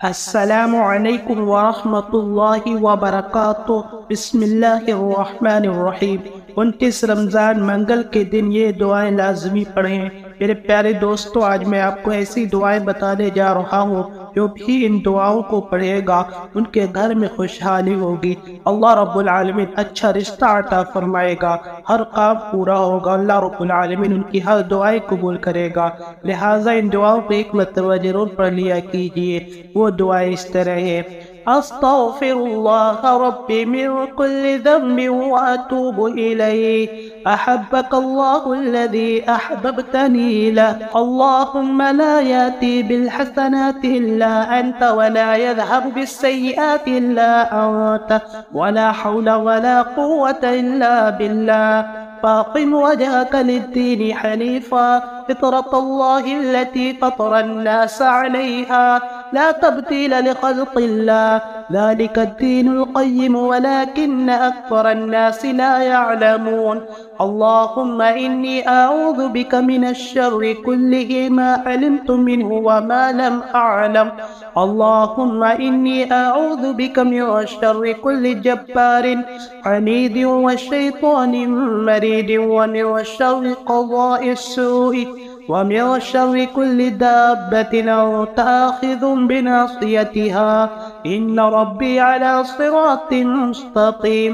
अस्सलामु अलैकुम वरहमतुल्लाहि वबरकातुहू। बिस्मिल्लाहिर्रहमानिर्रहीम। 29 रमज़ान मंगल के दिन ये दुआएं लाजमी पढ़ें। मेरे प्यारे दोस्तों, आज मैं आपको ऐसी दुआएं बताने जा रहा हूँ जो भी इन दुआओं को पढ़ेगा उनके घर में खुशहाली होगी। अल्लाह रब्बुल आलमीन अच्छा रिश्ता अता फरमाएगा, हर काम पूरा होगा। अल्लाह रब्बुल आलमीन उनकी हर दुआएं कबूल करेगा। लिहाजा इन दुआओं को एक मरतबा जरूर पढ़ लिया कीजिए। वो दुआएं इस तरह है। अस्तग़फिरुल्लाह रब्बी मिन कुल्लि ज़ंबिन व अतूबु इलैहि। अहब्बकल्लाहुल्लज़ी अहबब्तनी लह। अल्लाहुम्मा ला याती बिल हसनाति इल्ला अंत व ला यज़हबु बिस्सय्यिआति इल्ला अंत व ला हौला व ला कुव्वता इल्ला बिल्लाह। फ़ाक़िम वजहक लिद्दीन हनीफ़ा फ़ित्रतल्लाहि अल्लती फ़तरन्नास अलैहा ला तब्दील लिख़ल्क़िल्लाह ज़ालिका अद्दीनुल क़य्यिम वलाकिन्न अक्सरन्नास ला यअलमून। अल्लाहुम्मा इन्नी अऊज़ु बिका मिनश्शर्रि कुल्लिहि मा अलिमतु मिन्हु व मा लम अअलम। अल्लाहुम्मा इन्नी अऊज़ु बिका मिन शर्रि कुल्लि जब्बारिन अनीदिन व शैतानिन मरीदिन व मिन शर्रि क़ज़ाइस सूइ व मिन शर्रि कुल्लि दाब्बतिन अन्त आख़िज़ुन बिनासियतिहा इन्न रब्बी अला सिरातिन मुस्तक़ीम।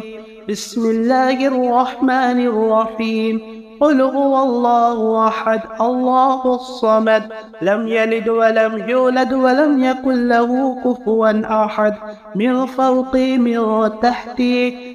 बिस्मिल्लाहिर्रहमानिर्रहीम। क़ुल हुवल्लाहु अहद अल्लाहुस समद लम यलिद वलम यूलद वलम यकुल लहू कुफुवन अहद मिन फ़ौक़ी मिन तहती।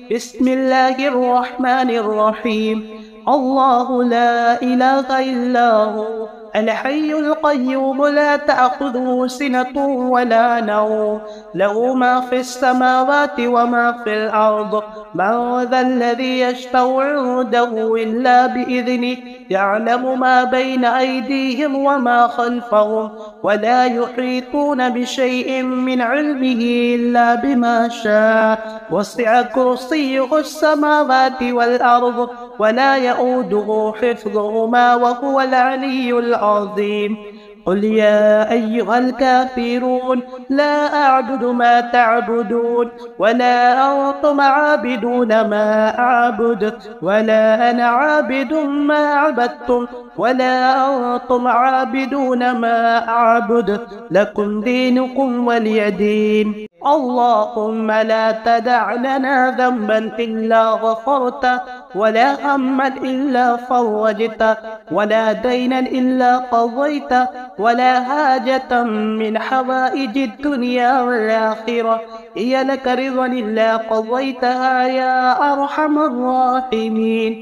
बिस्मिल्लाहिर्रहमानिर्रहीम। अल्लाहु ला इलाहा इल्ला हु अल हय्युल क़य्यूम ला तअख़ुज़ुहु सिनतुन वला नौम लहू मा फ़िस समावाति व मा फ़िल अर्ज़। मन ज़ल्लज़ी यशफ़अु इंदहु इल्ला बिइज़निहि यअलमु मा बैन अयदीहिम व मा ख़ल्फ़हुम व ला युहीतून बिशैइन मिन इल्मिहि इल्ला बिमा शाअ। वसिअ कुर्सियुहुस समावाति वल अर्ज़ व ला यऊदुहु हिफ़्ज़ुहुमा व हुवल अलिय्युल अज़ीम। قل يا أيها الكافرون لا أعبد ما تعبدون ولا أنتم عابدون ما أعبد ولا أنا عابد ما عبدتم ولا أنتم عابدون ما أعبد لكم دينكم ولي دين. اللهم لا تدع لنا ذنبا إلا غفرته ولا هما إلا فرجته ولا دينا إلا قضيته ولا حاجة من حوائج الدنيا والآخرة هي لك رضا إلا قضيتها يا أرحم الراحمين.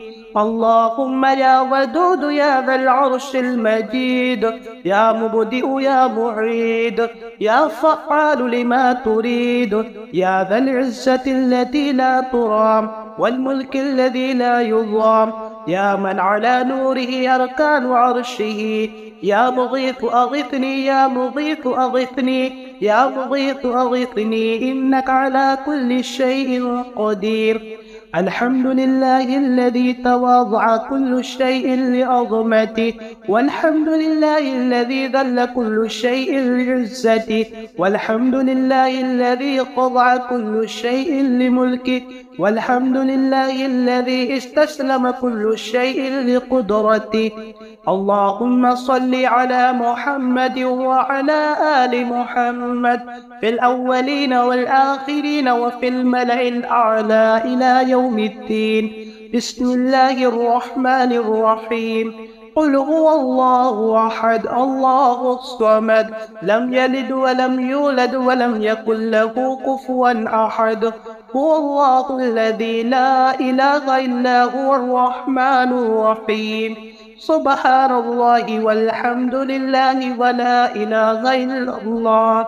اللهم يا ودود يا ذا العرش المجيد يا مبدئ يا معيد يا فعال لما تريد يا ذا العزة التي لا ترام والملك الذي لا يضام يا من على نوره أركان عرشه يا مغيث أغثني يا مغيث أغثني يا مغيث أغثني إنك على كل شيء قدير. الحمد لله الذي تواضع كل شيء لعظمته والحمد لله الذي ذل كل شيء لعزته والحمد لله الذي خضع كل شيء لملكه والحمد لله الذي استسلم كل شيء لقدرته. اللهم صل على محمد وعلى آل محمد في الأولين والآخرين وفي الملأ الأعلى إلى يوم الدين. بسم الله الرحمن الرحيم. قل هو الله أحد الله الصمد لم يلد ولم يولد ولم يكن له كفوا أحد. هو الله الذي لا إله إلا هو الرحمن الرحيم. سبحان الله والحمد لله ولا إله إلا الله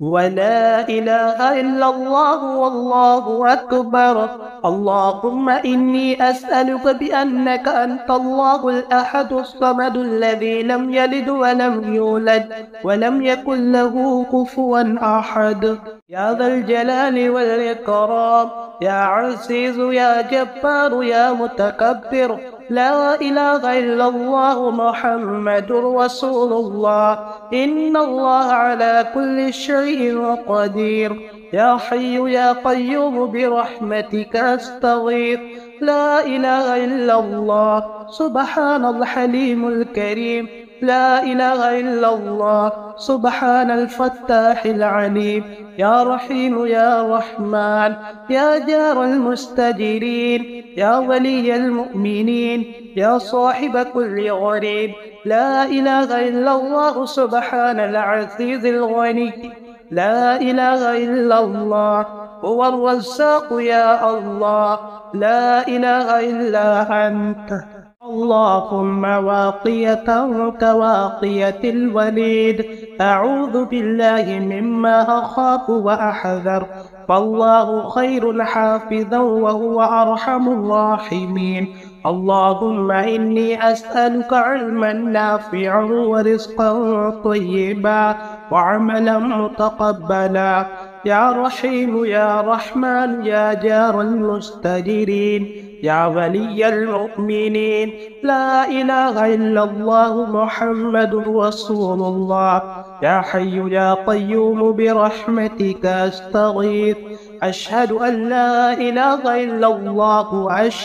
ولا إله إلا الله والله أكبر. اللهم إني أسألك بأنك أنت الله الأحد الصمد الذي لم يلد ولم يولد ولم يكن له كفوا أحد. يا ذا الجلال والإكرام يا عزيز يا جبار يا متكبر لا إله إلا الله محمد رسول الله. إن الله على كل شيء قدير. يا حي يا قيوم برحمتك أستغيث. لا إله إلا الله سبحان الحليم الكريم. لا إله إلا الله سبحان الفتاح العليم. يا رحيم يا رحمن يا جار المستجيرين يا ولي المؤمنين يا صاحب كل غريب. لا إله إلا الله سبحان العزيز الغني. لا إله إلا الله هو الرزاق يا الله. لا إله إلا أنت. اللهم واقية كواقية الوليد. أعوذ بالله مما أخاف وأحذر، فالله خير حافظا وهو أرحم الراحمين. اللهم إني أسألك علما نافعا ورزقا طيبا وعملا متقبلا. يا رحيم يا رحمن يا جار المستجيرين يا ولي المؤمنين. لا إله إلا الله محمد رسول الله. يا حي يا قيوم برحمتك أستغيث. أشهد أن لا إله إلا الله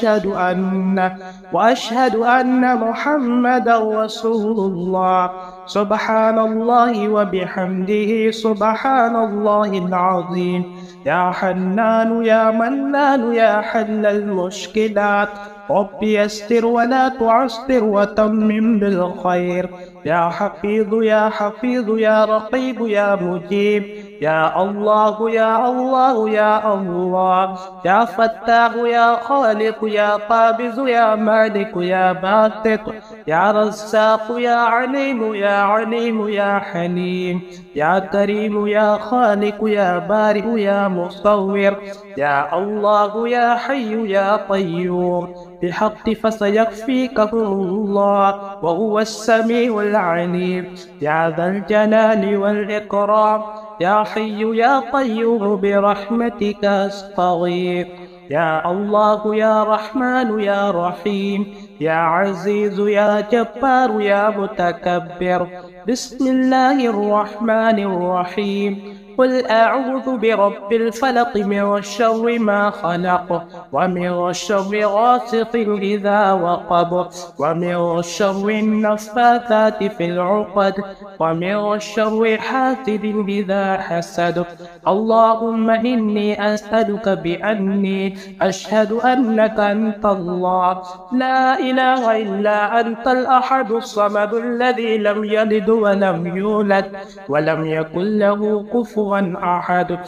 وأشهد أن محمدا رسول الله. سبحان الله وبحمده سبحان الله العظيم. يا حنان يا منان يا حل المشكلات، رب يسر ولا تعسر وتمم بالخير. يا حفيظ يا حفيظ يا رقيب يا مجيب. يا الله يا الله يا الله. يا فتاح يا خالق يا قابض يا مالك يا باسط يا رزاق يا عليم يا عليم يا حليم. يا كريم يا خالق يا بارئ يا مصور. يا الله يا حي يا قيوم بحق فسيكفيكهم الله وهو السميع العليم. يا ذا الجلال والإكرام. يا حي يا قيوم برحمتك أستغيث. يا الله يا رحمن يا رحيم يا عزيز يا جبار يا متكبر. بسم الله الرحمن الرحيم. قل أعوذ برب الفلق من شر ما خلق ومن شر غاسق إذا وقب ومن شر النفاثات في العقد ومن شر حاسد إذا حسد. اللهم إني أسألك بأني أشهد أنك أنت الله لا إله إلا أنت الأحد الصمد الذي لم يلد ولم يولد ولم يكن له كفوا أحد.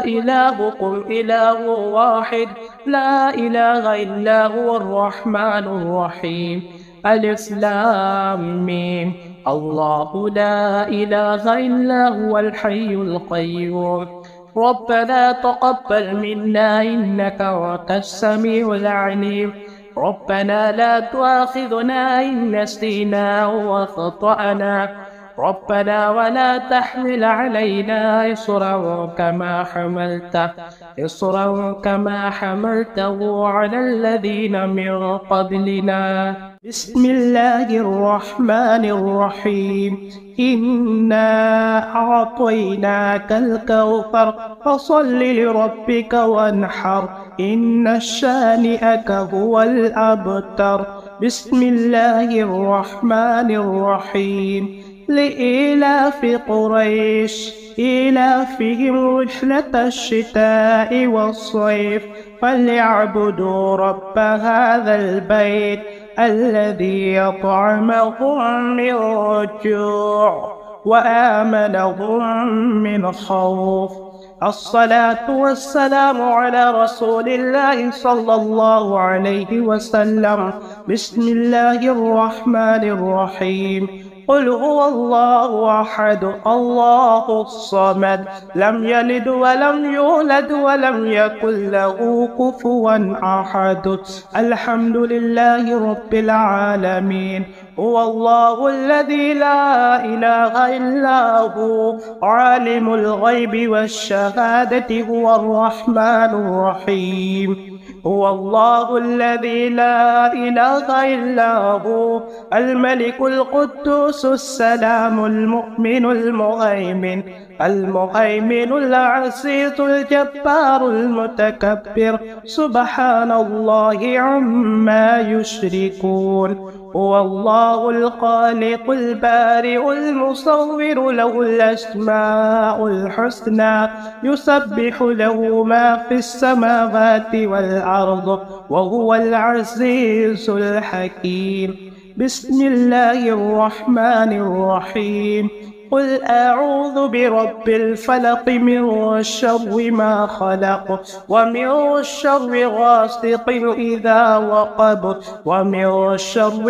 وإلهكم إله واحد لا إله إلا هو الرحمن الرحيم. ألف لام ميم. الله لا إله إلا هو الحي القيوم. ربنا تقبل منا إنك أنت السميع العليم. ربنا لا تؤاخذنا إن نسينا وخطأنا. ربنا ولا تحمل علينا إصرا كما حملته على الذين من قبلنا. بسم الله الرحمن الرحيم. إنا أعطيناك الكوثر فصل لربك وانحر إن شانئك هو الأبتر. بسم الله الرحمن الرحيم. لإيلاف قريش إيلافهم رحلة الشتاء والصيف فليعبدوا رب هذا البيت الذي أطعمهم من جوع وآمنهم من خوف. الصلاة والسلام على رسول الله صلى الله عليه وسلم. بسم الله الرحمن الرحيم. قل هو الله أحد الله الصمد لم يلد ولم يولد ولم يكن له كفوا أحد. الحمد لله رب العالمين هو الله الذي لا إله إلا هو عالم الغيب والشهادة هو الرحمن الرحيم. هو الله الذي لا إله إلا هو الملك القدوس السلام المؤمن المهيمن العزيز الجبار المتكبر سبحان الله عما يشركون. هو الله الخالق البارئ المصور له الأسماء الحسنى يسبح له ما في السماوات والأرض وهو العزيز الحكيم. بسم الله الرحمن الرحيم. قل أعوذ برب الفلق من شر ما خلق ومن شر غاسق إذا وقب ومن شر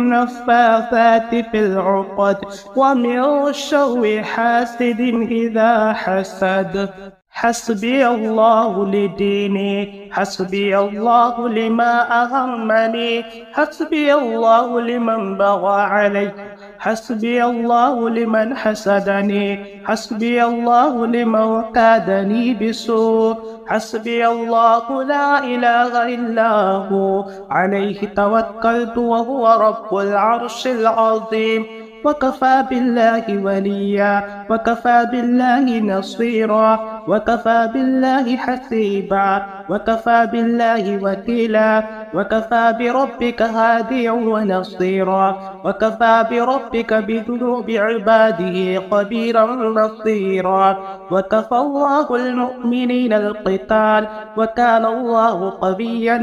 النفاثات في العقد ومن شر حاسد إذا حسد. حسبي الله لديني، حسبي الله لما أهمني، حسبي الله لمن بغى علي، حسبي الله لمن حسدني، حسبي الله لمن كادني بسوء، حسبي الله لا إله إلا هو عليه توكلت وهو رب العرش العظيم. وكفى بالله وليا وكفى بالله نصيرا وكفى بالله حسيبا وكفى بالله وكيلا وكفى بربك هاديا ونصيرا وكفى بربك بذنوب عباده خبيرا بصيرا. وكفى الله المؤمنين القتال وكان الله قويا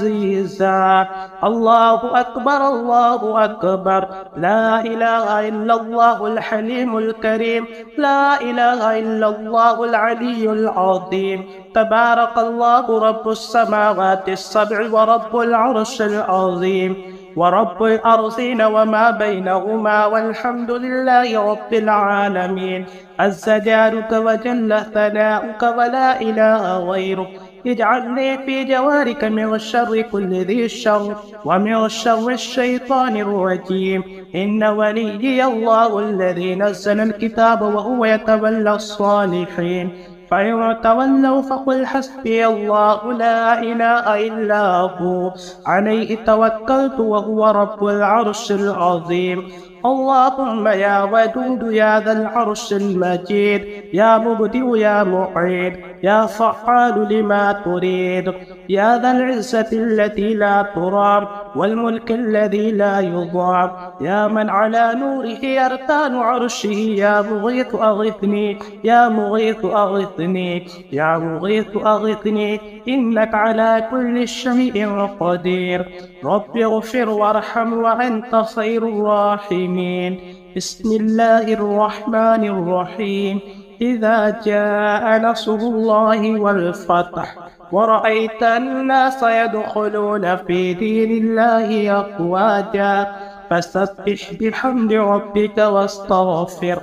عزيزا. الله أكبر الله أكبر. لا إله إلا الله الحليم الكريم. لا إله إلا الله العلي العظيم. تبارك الله رب السماوات السبع ورب العرش العظيم ورب الأرضين وما بينهما والحمد لله رب العالمين. عز جارك وجل ثناؤك ولا إله غيرك. اجعلني في جوارك من شر كل ذي الشر ومن شر الشيطان الرجيم. إن وليي الله الذي نزل الكتاب وهو يتولى الصالحين. فإن تولوا فقل حسبي الله لا إله إلا هو عليه توكلت وهو رب العرش العظيم. اللهم يا ودود يا ذا العرش المجيد يا مبدئ يا معيد يا فعال لما تريد يا ذا العزة التي لا ترام والملك الذي لا يضام يا من على نوره أركان عرشه يا مغيث أغثني يا مغيث أغثني يا مغيث أغثني إنك على كل شيء قدير. رب اغفر وارحم وأنت خير الراحمين. بسم الله الرحمن الرحيم. إذا جاء نصر الله والفتح ورأيت الناس يدخلون في دين الله أفواجا فسبح بحمد ربك واستغفر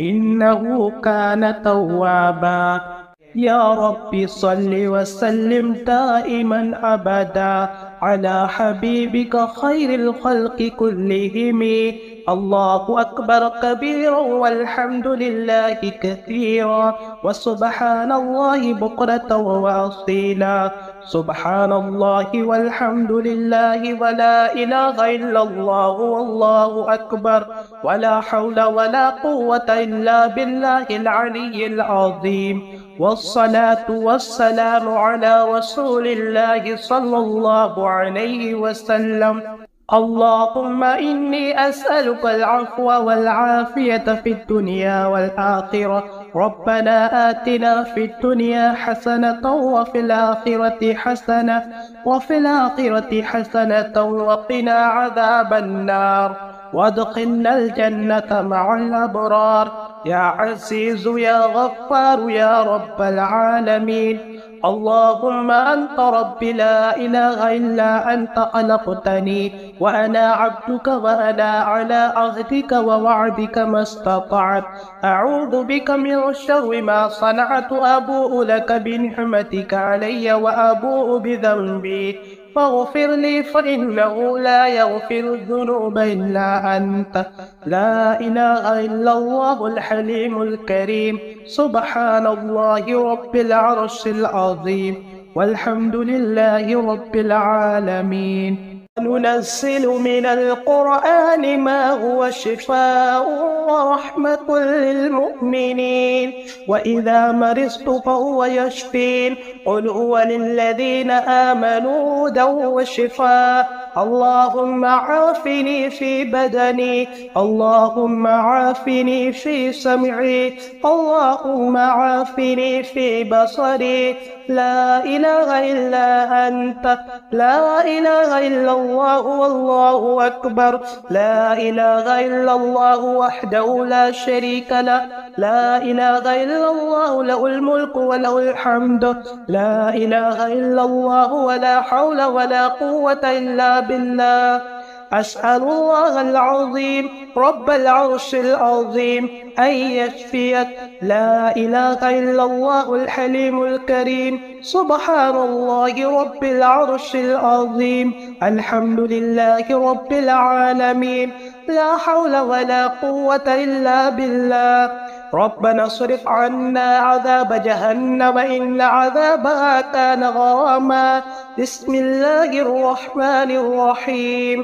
إنه كان توابا. يا رب صل وسلم دائما أبدا على حبيبك خير الخلق كلهم. الله أكبر كبيرا والحمد لله كثيرا وسبحان الله بكرة وأصيلا. سبحان الله والحمد لله ولا إله إلا الله والله أكبر ولا حول ولا قوة إلا بالله العلي العظيم. والصلاة والسلام على رسول الله صلى الله عليه وسلم. اللهم إني أسألك العفو والعافية في الدنيا والآخرة. ربنا آتنا في الدنيا حسنة وفي الآخرة حسنة وقنا عذاب النار وادخلنا الجنة مع الأبرار. يا عزيز يا غفار يا رب العالمين. اللهم أنت ربي لا إله إلا أنت خلقتني وأنا عبدك وأنا على عهدك ووعدك ما استطعت. أعوذ بك من شر ما صنعت. أبوء لك بنعمتك علي وأبوء بذنبي فاغفر لي فإنه لا يغفر الذنوب إلا أنت. لا إله إلا الله الحليم الكريم. سبحان الله رب العرش العظيم، والحمد لله رب العالمين. ننزل من القرآن ما هو شفاء ورحمة للمؤمنين، وإذا مرضت فهو يشفين. قل هو للذين آمنوا هدى وشفاء. اللهم عافني في بدني، اللهم عافني في سمعي، اللهم عافني في بصري. لا إله إلا أنت، لا إله إلا الله والله أكبر. لا إله إلا الله وحده لا شريك له، لا إله إلا الله له الملك وله الحمد. لا إله إلا الله ولا حول ولا قوة إلا بالله. أسأل الله العظيم رب العرش العظيم أن يشفيك. لا إله إلا الله الحليم الكريم. سبحان الله رب العرش العظيم. الحمد لله رب العالمين. لا حول ولا قوة إلا بالله. ربنا اصرف عنا عذاب جهنم إن عذابها كان غراما. بسم الله الرحمن الرحيم.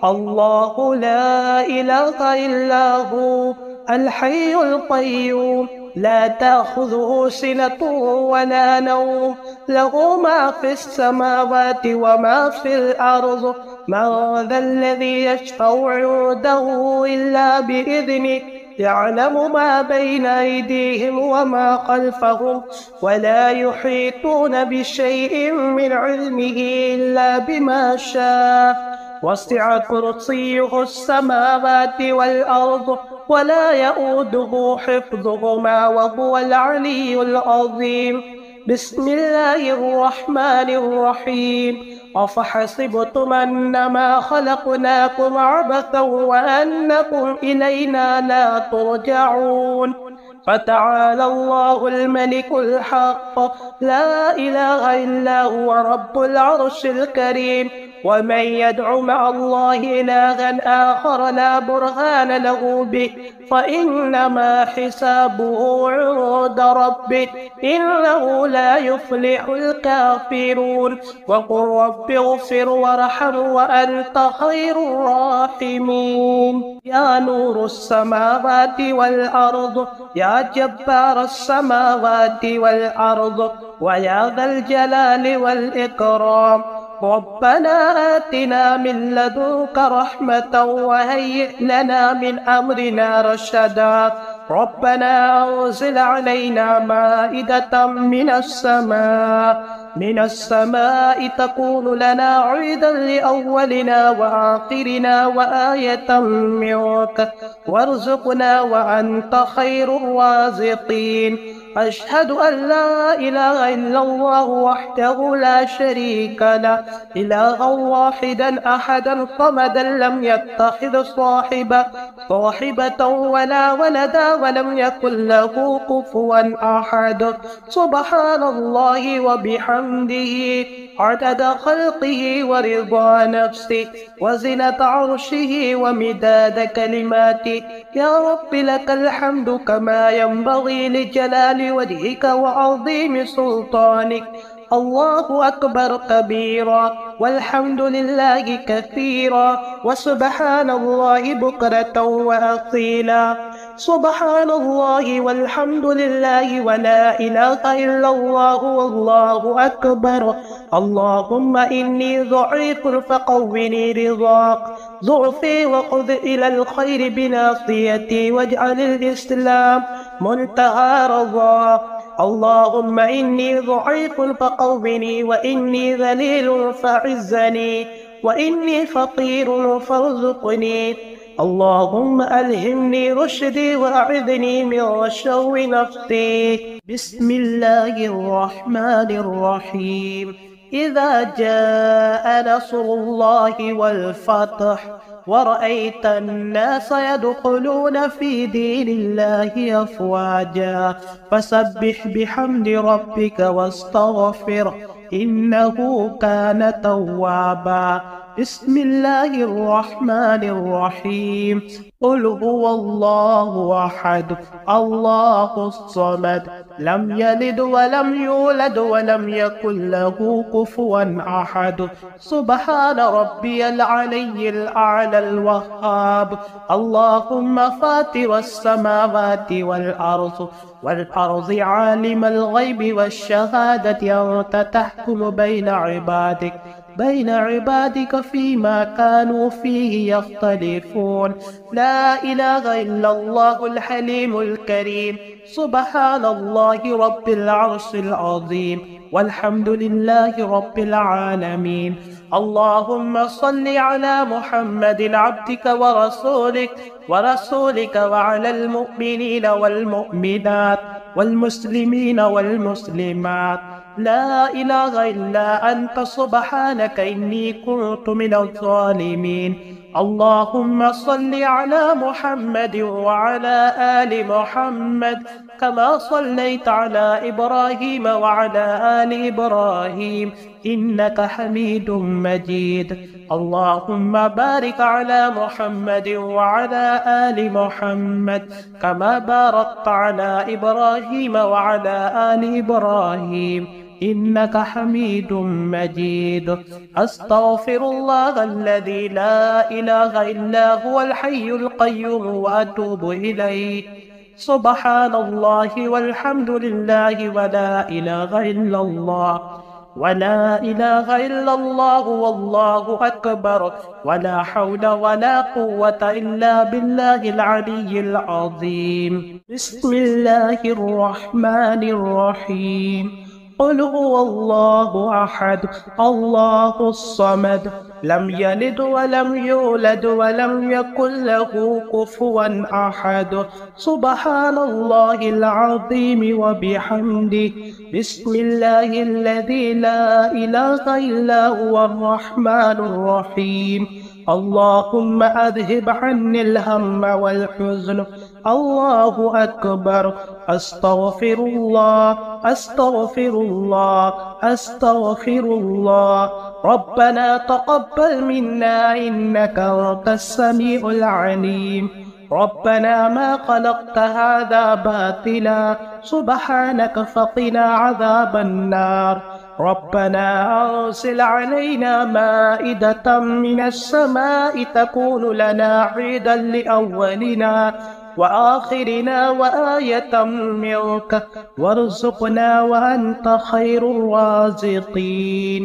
الله لا إله إلا هو الحي القيوم، لا تأخذه سنة ولا نوم، له ما في السماوات وما في الأرض. من ذا الذي يشفع عنده إلا بإذنه، يعلم ما بين أيديهم وما خلفهم، ولا يحيطون بشيء من علمه إلا بما شاء. وسع كرسيه السماوات والأرض، ولا يؤوده حفظهما وهو العلي العظيم. بسم الله الرحمن الرحيم. أفحسبتم أنما خلقناكم عبثا وأنكم إلينا لا ترجعون. فتعالى الله الملك الحق، لا إله إلا هو رب العرش الكريم. ومن يدع مع الله إلها آخر لا برهان له به فإنما حسابه عند ربه، إنه لا يفلح الكافرون. وقل رب اغفر وارحم وأنت خير الراحمين. يا نور السماوات والأرض، يا جبار السماوات والأرض، ويا ذا الجلال والإكرام، ربنا آتنا من لدنك رحمة وهيئ لنا من أمرنا رشدا. ربنا أنزل علينا مائدة من السماء تكون لنا عيدا لأولنا وآخرنا وآية منك، وارزقنا وأنت خير الرازقين. أشهد أن لا إله إلا الله وحده لا شريك له، إلها واحدا أحدا صمدا لم يتخذ صاحبة ولا ولدا ولم يكن له كفوا أحد. سبحان الله وبحمده عدد خلقه ورضا نفسه وزنة عرشه ومداد كلماته. يا رب لك الحمد كما ينبغي لجلال وجهك وعظيم سلطانك. الله أكبر كبيرا، والحمد لله كثيرا، وسبحان الله بكرة وأصيلا. سبحان الله والحمد لله ولا إله إلا الله والله أكبر. اللهم إني ضعيف فقوني رضاك، ضعفي وخذ إلى الخير بناصيتي واجعل الإسلام منتهى رضاك. اللهم إني ضعيف فقوني، وإني ذليل فعزني، وإني فقير فارزقني. اللهم ألهمني رشدي وأعذني من شر نفسي. بسم الله الرحمن الرحيم. إذا جاء نصر الله والفتح ورأيت الناس يدخلون في دين الله أفواجا فسبح بحمد ربك واستغفره إنه كان توابا. بسم الله الرحمن الرحيم. قل هو الله أحد الله الصمد لم يلد ولم يولد ولم يكن له كفوا أحد. سبحان ربي العلي الأعلى الوهاب. اللهم فاطر السماوات والأرض عالم الغيب والشهادة أنت تحكم بين عبادك فيما كانوا فيه يختلفون. لا إله إلا الله الحليم الكريم. سبحان الله رب العرش العظيم والحمد لله رب العالمين. اللهم صل على محمد عبدك ورسولك وعلى المؤمنين والمؤمنات والمسلمين والمسلمات. لا إله إلا أنت سبحانك إني كنت من الظالمين. اللهم صل على محمد وعلى آل محمد كما صليت على إبراهيم وعلى آل إبراهيم إنك حميد مجيد. اللهم بارك على محمد وعلى آل محمد كما باركت على إبراهيم وعلى آل إبراهيم إنك حميد مجيد. أستغفر الله الذي لا إله إلا هو الحي القيوم وأتوب إليه. سبحان الله والحمد لله ولا إله إلا الله والله أكبر ولا حول ولا قوة إلا بالله العلي العظيم. بسم الله الرحمن الرحيم. قل هو الله أحد الله الصمد لم يلد ولم يولد ولم يكن له كفوا أحد. سبحان الله العظيم وبحمده. بسم الله الذي لا إله إلا هو الرحمن الرحيم. اللهم أذهب عني الهم والحزن. الله أكبر. أستغفر الله. ربنا تقبل منا إنك أنت السميع العليم. ربنا ما خلقت هذا باطلا سبحانك فقنا عذاب النار. ربنا أرسل علينا مائدة من السماء تكون لنا عيدا لأولنا وآخرنا وآية منك وارزقنا وأنت خير الرازقين.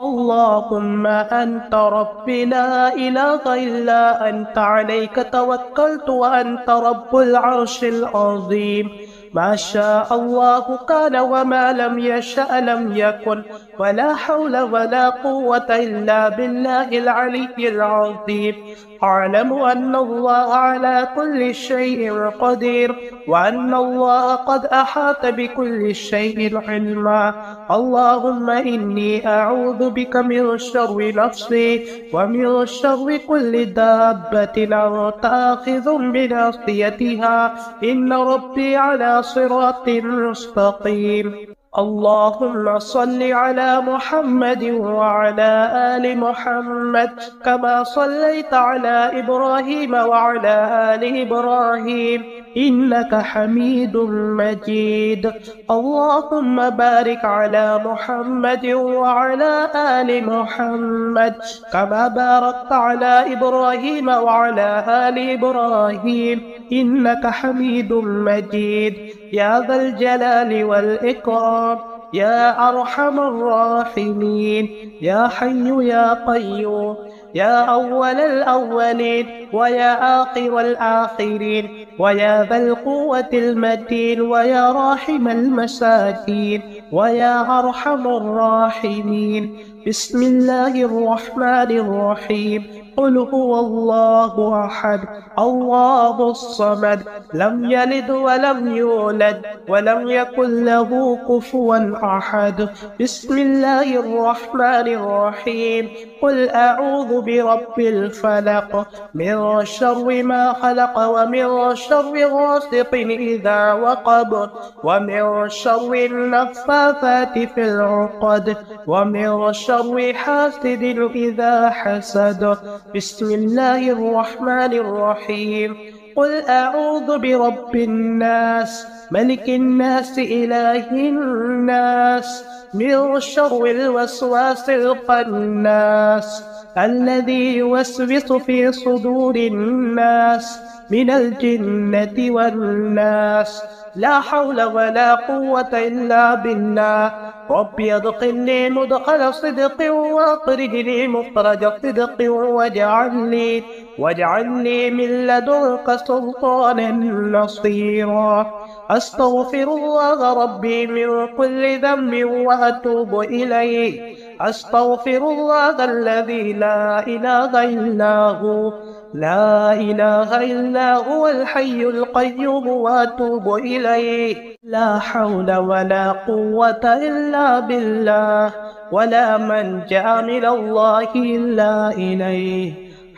اللهم أنت ربي لا إله إلا أنت عليك توكلت وأنت رب العرش العظيم. ما شاء الله كان وما لم يشأ لم يكن ولا حول ولا قوة إلا بالله العلي العظيم. أعلم أن الله على كل شيء قدير وأن الله قد أحاط بكل شيء علما. اللهم إني أعوذ بك من شر نفسي ومن شر كل دابة أنت آخذ بناصيتها إن ربي على صراط مستقيم. اللهم صل على محمد وعلى آل محمد كما صليت على إبراهيم وعلى آل إبراهيم إنك حميد مجيد. اللهم بارك على محمد وعلى آل محمد كما باركت على إبراهيم وعلى آل إبراهيم إنك حميد مجيد. يا ذا الجلال والإكرام يا أرحم الراحمين يا حي يا قيوم يا أول الأولين ويا آخر الآخرين ويا ذا القوة المتين ويا راحم المساكين ويا أرحم الراحمين. بسم الله الرحمن الرحيم. قل هو الله أحد الله الصمد لم يلد ولم يولد ولم يكن له كفوا أحد. بسم الله الرحمن الرحيم. قل أعوذ برب الفلق من شر ما خلق ومن شر غاسق إذا وقب ومن شر النفاثات في العقد ومن شر حاسد إذا حسد. بسم الله الرحمن الرحيم. قل أعوذ برب الناس ملك الناس إله الناس من شر الوسواس الخناس الذي يوسوس في صدور الناس من الجنة والناس. لا حول ولا قوة إلا بالله. ربي ادخلني مدخل صدق واخرجني مخرج صدق واجعلني من لدنك سلطانا نصيرا. أستغفر الله ربي من كل ذنب وأتوب إليه. أستغفر الله الذي لا إله إلا هو الحي القيوم وأتوب إليه. لا حول ولا قوة إلا بالله ولا منجأ من الله إلا إليه.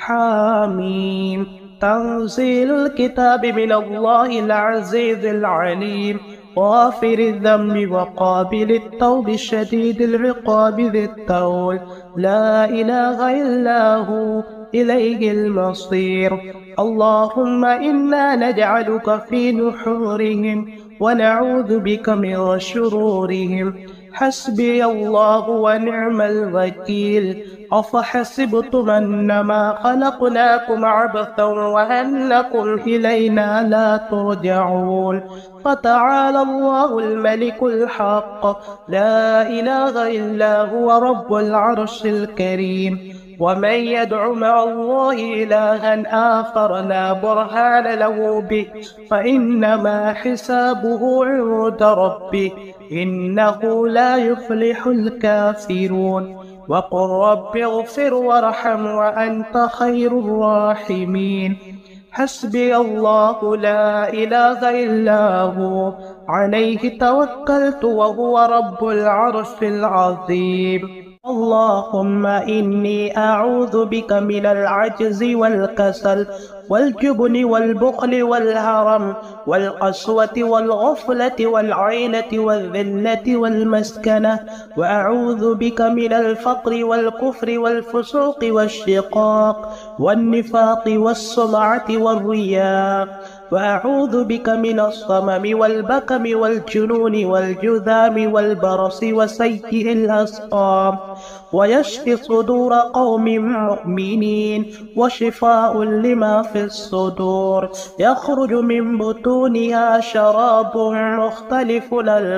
حاميم. تنزيل الكتاب من الله العزيز العليم غافر الذنب وقابل التوب شديد العقاب ذي الطول. لا إله إلا هو إليه المصير. اللهم إنا نجعلك في نحورهم ونعوذ بك من شرورهم. حسبي الله ونعم الوكيل. أفحسبتم أنما خلقناكم عبثا وأنكم إلينا لا ترجعون. فتعالى الله الملك الحق لا إله إلا هو رب العرش الكريم. ومن يدع مع الله إلها آخر لا برهان له به فإنما حسابه عند ربه إنه لا يفلح الكافرون. وقل رب اغفر وارحم وأنت خير الراحمين. حسبي الله لا إله إلا هو عليه توكلت وهو رب العرش العظيم. اللهم إني أعوذ بك من العجز والكسل والجبن والبخل والهرم والقسوة والغفلة والعينة والذلة والمسكنة. وأعوذ بك من الفقر والكفر والفسوق والشقاق والنفاق والسمعة والرياء. وأعوذ بك من الصمم والبكم والجنون والجذام والبرص وسيء الأسقام. ويشفي صدور قوم مؤمنين وشفاء لما في الصدور. يخرج من بطونها شراب مختلف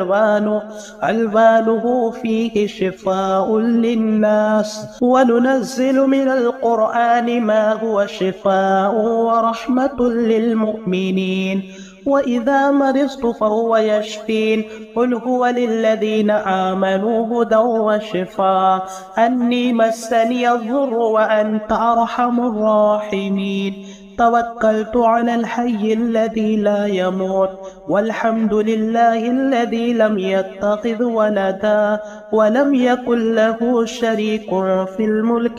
ألوانه فيه شفاء للناس. وننزل من القرآن ما هو شفاء ورحمة للمؤمنين. وإذا مرضت فهو يشفين. قل هو للذين آمنوا هدى وشفاء. أني مسني الضر وأنت أرحم الراحمين. توكلت على الحي الذي لا يموت. والحمد لله الذي لم يتخذ ولدا ولم يكن له شريك في الملك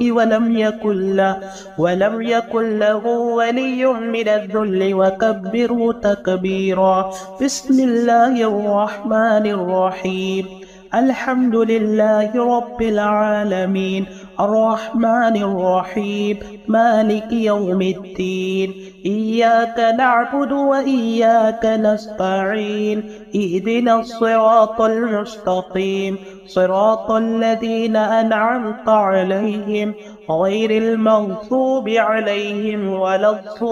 ولم يكن له ولي من الذل وكبره تكبيرا. بسم الله الرحمن الرحيم. الحمد لله رب العالمين الرحمن الرحيم مالك يوم الدين. إياك نعبد وإياك نستعين. اهدنا الصراط المستقيم صراط الذين أنعمت عليهم غير المغضوب عليهم ولا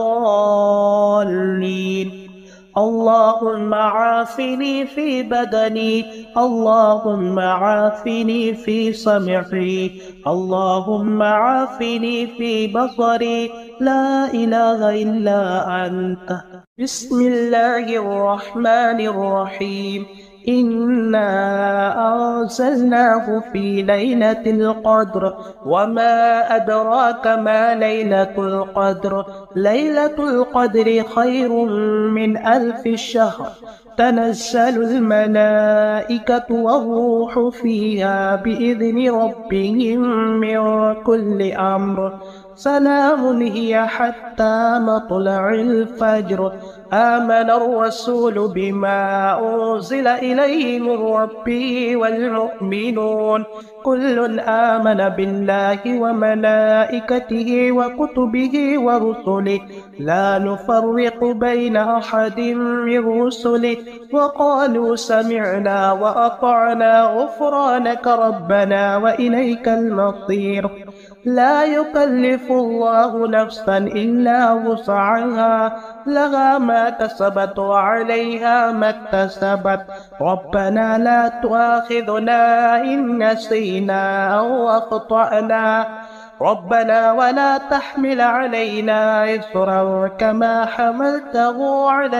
الضالين. اللهم عافني في بدني. اللهم عافني في سمعي. اللهم عافني في بصري. لا إله إلا أنت. بسم الله الرحمن الرحيم. إنا أنزلناه في ليلة القدر وما أدراك ما ليلة القدر ليلة القدر خير من 1000 شهر تنزل الملائكة والروح فيها بإذن ربهم من كل أمر سلام هي حتى مطلع الفجر آمن الرسول بما أنزل إليه من ربه والمؤمنون كل آمن بالله وملائكته وكتبه ورسله لا نفرق بين أحد من رسله وقالوا سمعنا وأطعنا غفرانك ربنا وإليك المصير لا يكلف الله نفسا إلا وسعها لها ما كسبت وعليها ما اكتسبت ربنا لا تؤاخذنا إن نسينا أو أخطأنا ربنا ولا تحمل علينا إصرا كما حملته على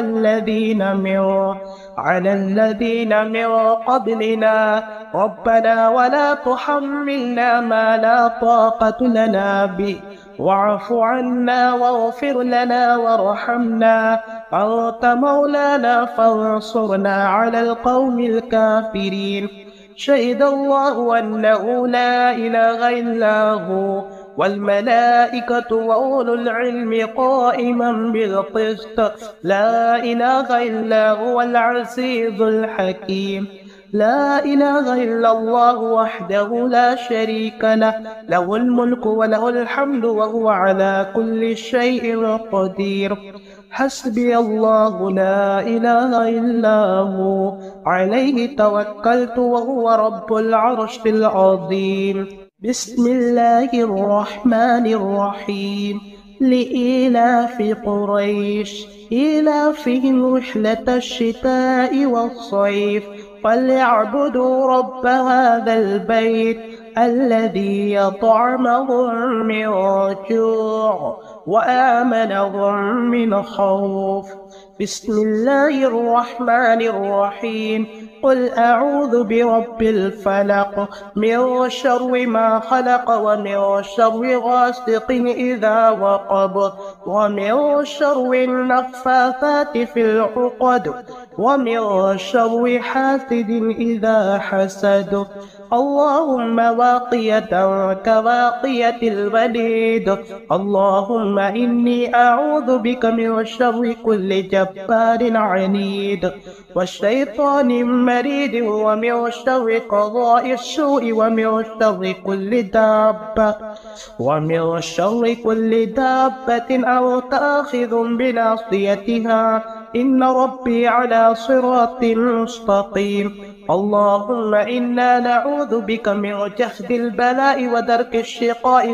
الذين من قبلنا ربنا ولا تحملنا ما لا طاقة لنا به واعف عنا واغفر لنا وارحمنا أنت مولانا فانصرنا على القوم الكافرين شهد الله أنه لا إله إلا هو والملائكة وأولو العلم قائما بالقسط لا إله إلا هو العزيز الحكيم لا إله إلا الله وحده لا شريك له له الملك وله الحمد وهو على كل شيء قدير حسبي الله لا إله إلا هو عليه توكلت وهو رب العرش العظيم بسم الله الرحمن الرحيم لإيلاف قريش إيلافهم رحلة الشتاء والصيف فليعبدوا رب هذا البيت الذي يطعمهم من جوع وآمنهم من خوف بسم الله الرحمن الرحيم قل أعوذ برب الفلق من شر ما خلق ومن شر غاسق إذا وقب ومن شر النفاثات في العقد ومن شر حاسد إذا حسد اللهم واقية كواقية الوليد اللهم إني أعوذ بك من شر كل جبار عنيد والشيطان مريد ومن شر قضاء السوء ومن شر كل دابة أو تآخذ بناصيتها إن ربي على صراط مستقيم اللهم إنا نعوذ بك من جهد البلاء ودرك الشقاء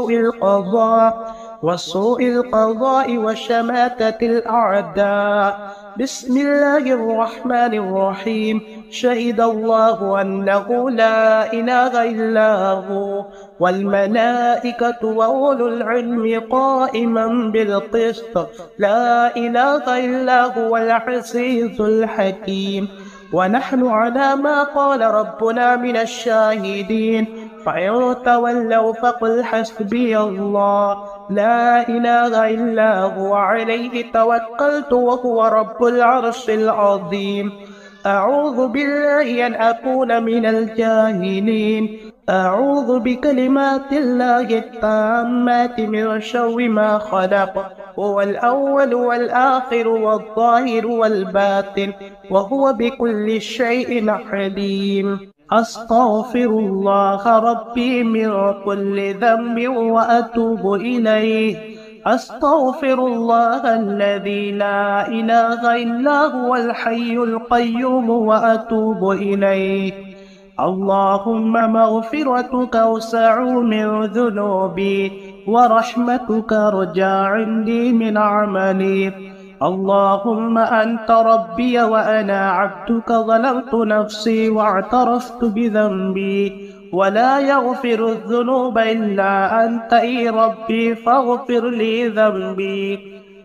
وسوء القضاء وشماتة الأعداء بسم الله الرحمن الرحيم شهد الله أنه لا إله إلا هو والملائكة وأولو العلم قائما بالقسط لا إله إلا هو العزيز الحكيم ونحن على ما قال ربنا من الشاهدين فإن تولوا فقل حسبي الله لا إله إلا هو عليه توكلت وهو رب العرش العظيم أعوذ بالله أن أكون من الجاهلين أعوذ بكلمات الله التامات من شر ما خلق هو الأول والآخر والظاهر والباطن وهو بكل شيء عليم أستغفر الله ربي من كل ذنب وأتوب إليه أستغفر الله الذي لا إله إلا هو الحي القيوم وأتوب إليه اللهم مغفرتك أوسع من ذنوبي ورحمتك أرجى عندي من عملي اللهم أنت ربي وأنا عبدك ظلمت نفسي واعترفت بذنبي ولا يغفر الذنوب إلا أنت أي ربي فاغفر لي ذنبي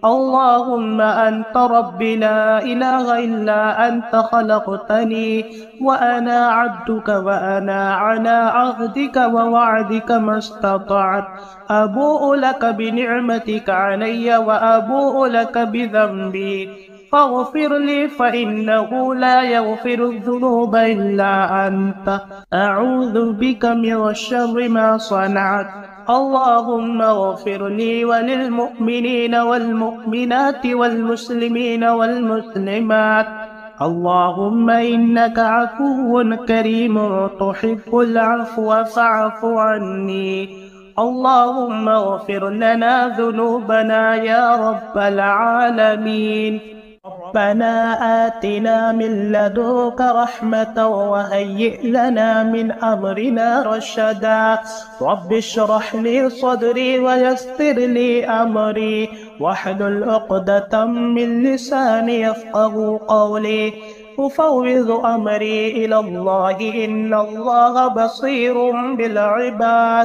اللهم أنت ربي لا إله إلا أنت خلقتني وأنا عبدك وأنا على عهدك ووعدك ما استطعت أبوء لك بنعمتك علي وأبوء لك بذنبي فاغفر لي فإنه لا يغفر الذنوب إلا أنت أعوذ بك من شر ما صنعت اللهم اغفر لي وللمؤمنين والمؤمنات والمسلمين والمسلمات اللهم إنك عفو كريم تحب العفو فاعف عني اللهم اغفر لنا ذنوبنا يا رب العالمين ربنا آتنا من لدنك رحمة وهيئ لنا من أمرنا رشدا رب اشرح لي صدري ويسر لي أمري واحلل عقدة من لساني يفقه قولي أفوض أمري إلى الله إن الله بصير بالعباد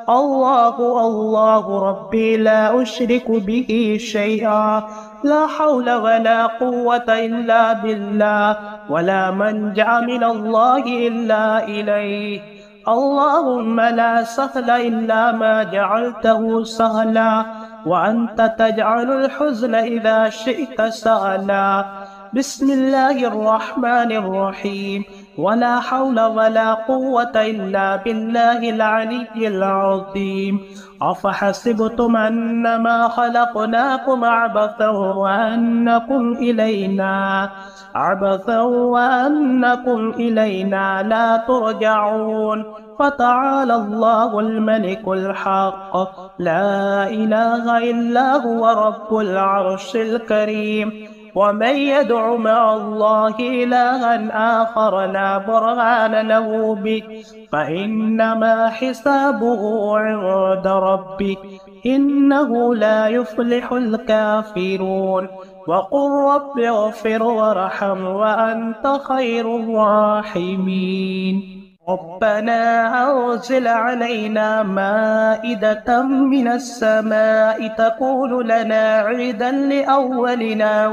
الله ربي لا أشرك به شيئا لا حول ولا قوة إلا بالله ولا منجأ من الله إلا إليه اللهم لا سهل إلا ما جعلته سهلا وأنت تجعل الحزن إذا شئت سهلا بسم الله الرحمن الرحيم ولا حول ولا قوة إلا بالله العلي العظيم أفحسبتم أنما خلقناكم عبثا وأنكم إلينا لا ترجعون فتعالى الله الملك الحق لا إله إلا هو رب العرش الكريم ومن يدع مع الله إلها آخر لا برهان له به فإنما حسابه عند ربه إنه لا يفلح الكافرون وقل رب اغفر وارحم وأنت خير الراحمين ربنا أنزل علينا مائدة من السماء تكون لنا عيدا لأولنا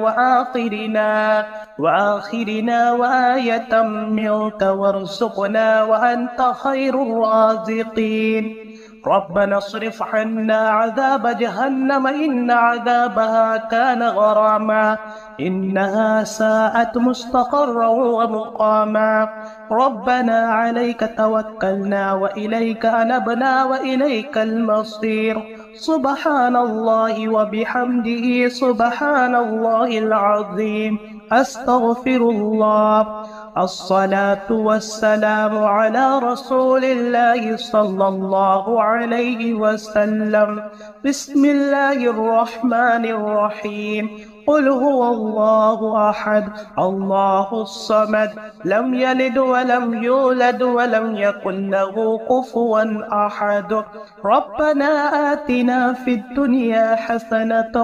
وآخرنا وآية منك وارزقنا وأنت خير الرازقين ربنا اصرف عنا عذاب جهنم إن عذابها كان غراما إنها ساءت مستقرا ومقاما ربنا عليك توكلنا وإليك أنبنا وإليك المصير سبحان الله وبحمده سبحان الله العظيم أستغفر الله الصلاة والسلام على رسول الله صلى الله عليه وسلم بسم الله الرحمن الرحيم قل هو الله أحد الله الصمد لم يلد ولم يولد ولم يكن له كفوا أحد ربنا آتنا في الدنيا حسنة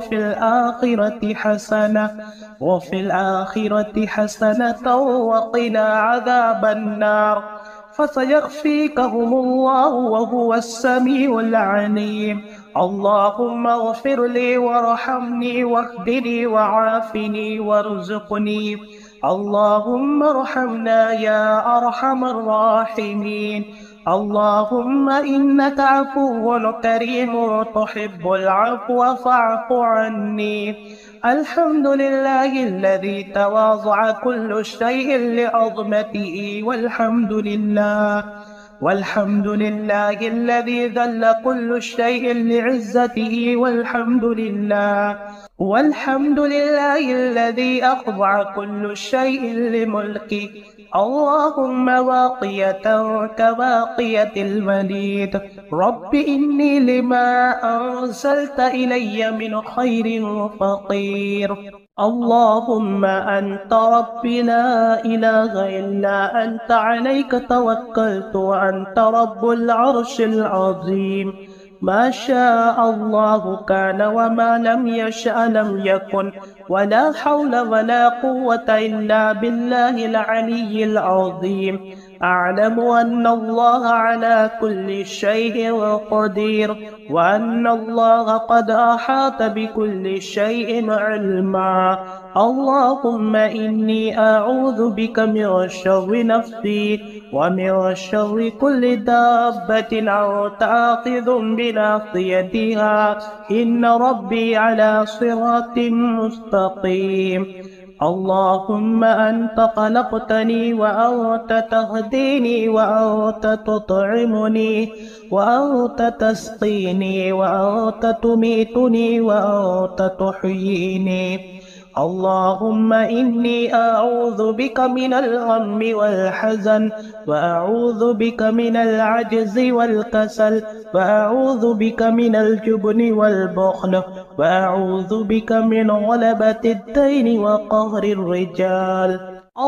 وفي الآخرة حسنة وقنا عذاب النار فسيكفيكهم الله وهو السميع العليم اللهم اغفر لي وارحمني واهدني وعافني وارزقني اللهم ارحمنا يا أرحم الراحمين اللهم إنك عفو كريم تحب العفو فاعف عني الحمد لله الذي تواضع كل شيء لعظمته والحمد لله الذي ذل كل شيء لعزته والحمد لله الذي أخضع كل شيء لملكه اللهم واقية كواقية الوليد رب إني لما أنزلت إلي من خير فقير اللهم أنت ربي لا إله إلا أنت عليك توكلت وأنت رب العرش العظيم ما شاء الله كان وما لم يشأ لم يكن ولا حول ولا قوة إلا بالله العلي العظيم. أعلم أن الله على كل شيء قدير وأن الله قد أحاط بكل شيء علما. اللهم إني أعوذ بك من شر نفسي ومن شر كل دابة أو آخذ بناصيتها إن ربي على صراط مستقيم. اللهم أنت خلقتني وأنت تهديني وأنت تطعمني وأنت تسقيني وأنت تميتني وأنت تحييني. اللهم إني أعوذ بك من الغم والحزن وأعوذ بك من العجز والكسل وأعوذ بك من الجبن والبخل وأعوذ بك من غلبة الدين وقهر الرجال.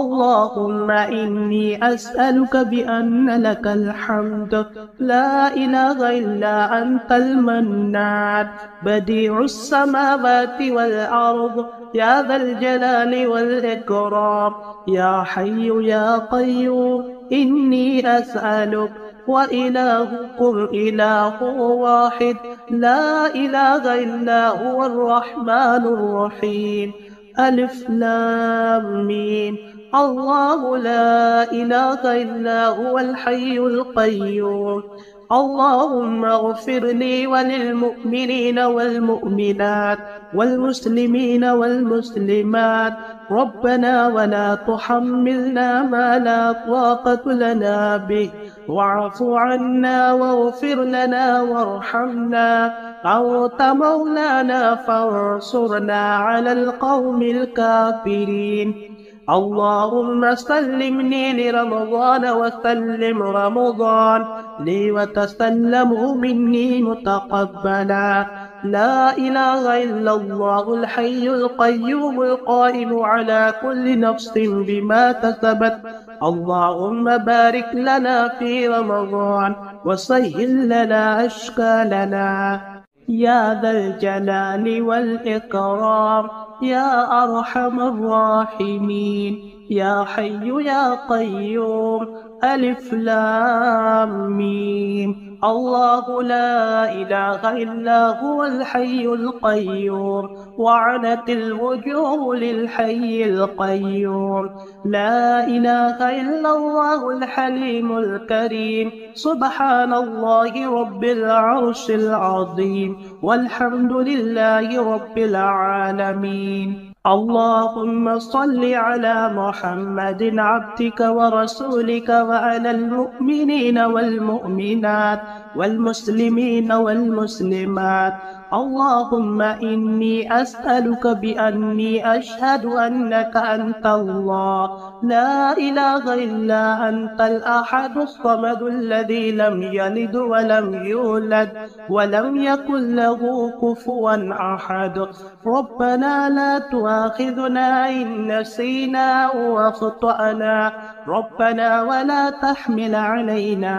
اللهم إني أسألك بأن لك الحمد لا إله إلا أنت المنان بديع السماوات والأرض يا ذا الجلال والإكرام يا حي يا قيوم إني أسألك وإلهكم إله واحد لا إله إلا هو الرحمن الرحيم. ألف لام ميم. الله لا إله إلا هو الحي القيوم. اللهم اغفر لي وللمؤمنين والمؤمنات والمسلمين والمسلمات. ربنا ولا تحملنا ما لا طاقة لنا به واعف عنا واغفر لنا وارحمنا أنت مولانا فانصرنا على القوم الكافرين. اللهم سلمني لرمضان وسلم رمضان لي وتسلمه مني متقبلا. لا إله إلا الله الحي القيوم القائم على كل نفس بما كسبت. اللهم بارك لنا في رمضان وسهل لنا أشكالنا يا ذا الجلال والإكرام يا أرحم الراحمين. يا حي يا قيوم. ألف لام ميم. الله لا إله إلا هو الحي القيوم وعنت الوجوه للحي القيوم. لا إله إلا الله الحليم الكريم. سبحان الله رب العرش العظيم والحمد لله رب العالمين. اللهم صل على محمد عبدك ورسولك وعلى المؤمنين والمؤمنات والمسلمين والمسلمات. اللهم إني أسألك بأني أشهد أنك أنت الله لا إله إلا أنت الأحد الصمد الذي لم يلد ولم يولد ولم يكن له كفوا أحد. ربنا لا تؤاخذنا إن نسينا وأخطأنا. ربنا ولا تحمل علينا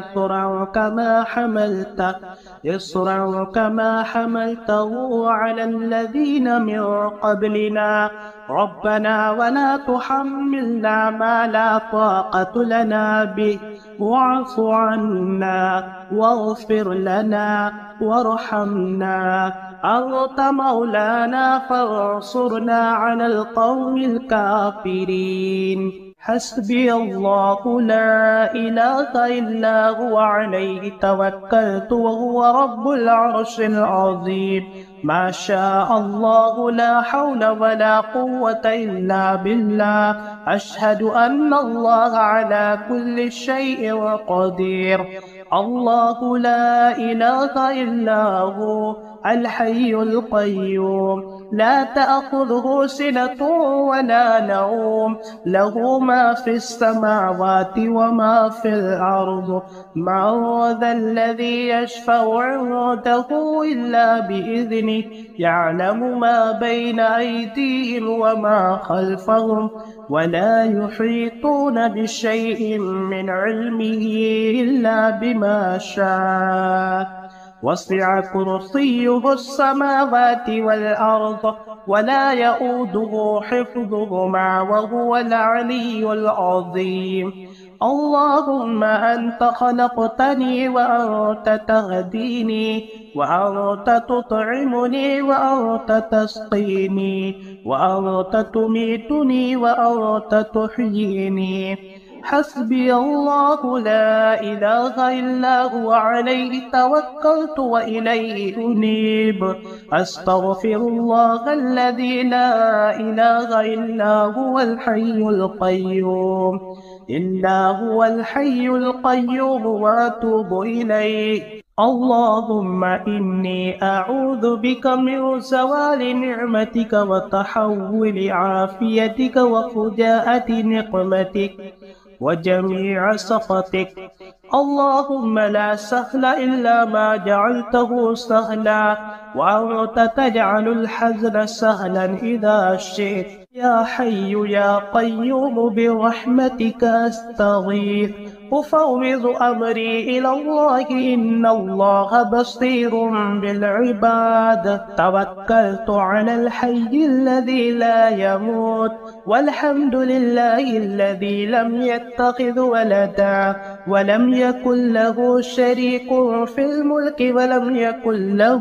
إصرا كما حملته على الذين من قبلنا. ربنا ولا تحملنا ما لا طاقة لنا به واعف عنا واغفر لنا وارحمنا أنت مولانا فانصرنا على القوم الكافرين. حسبي الله لا إله إلا هو عليه توكلت وهو رب العرش العظيم. ما شاء الله لا حول ولا قوة إلا بالله. أشهد أن الله على كل شيء قدير. الله لا إله إلا هو الحي القيوم لا تأخذه سنة ولا نوم له ما في السماوات وما في الأرض. من ذا الذي يشفع عنده إلا بإذنه يعلم ما بين أيديهم وما خلفهم ولا يحيطون بشيء من علمه إلا بما شاء وسع كرسيه السماوات والأرض ولا يؤوده حفظهما وهو العلي العظيم. اللهم أنت خلقتني وأنت تهديني وأنت تطعمني وأنت تسقيني وأنت تميتني وأنت تحييني. حسبي الله لا إله إلا هو عليه توكلت وإليه أنيب. أستغفر الله الذي لا إله إلا هو الحي القيوم وأتوب إليه. اللهم إني أعوذ بك من زوال نعمتك وتحول عافيتك وفجاءة نقمتك وجميع سخطك. اللهم لا سهل إلا ما جعلته سهلا وأنت تجعل الحزن سهلا إذا شئت. يا حي يا قيوم برحمتك أستغيث. أفوض أمري إلى الله إن الله بصير بالعباد. توكلت على الحي الذي لا يموت والحمد لله الذي لم يتخذ ولدا ولم يكن له شريك في الملك ولم يكن له